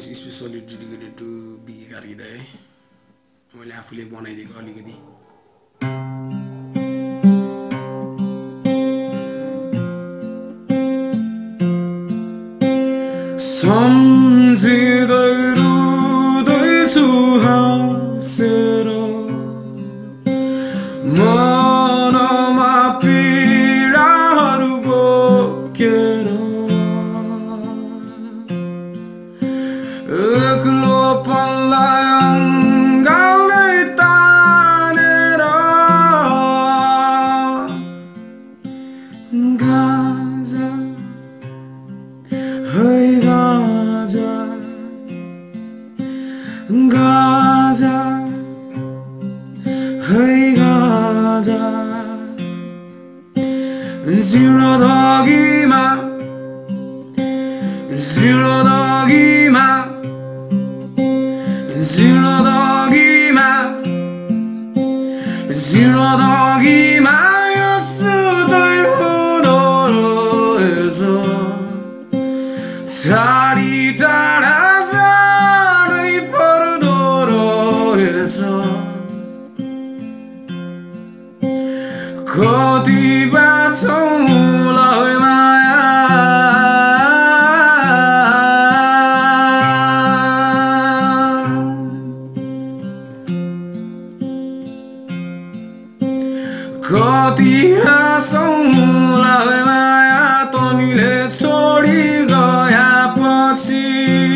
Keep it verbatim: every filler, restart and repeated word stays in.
is specially dedicated to बिके कार्कीदाइ है मैले आफूले बनाइदिएको अलिकति सम्झिँदै रुँदैछु हाँसेर मनमा पीडाहरू बोकेर एक्लोपनलाई अँगाल्दै तानेर गाजा है गाजा गाजा है गाजा जिउँदगीमा जिउँदगीमा जिउँदगीमा जिउँदगीमा यस्तै हुँदो रहेछ टाढी टाढा जानै पर्दो रहेछ कति बाँचौँला है माया कति हाँसौँला है माया तमीले छोडी गएपछि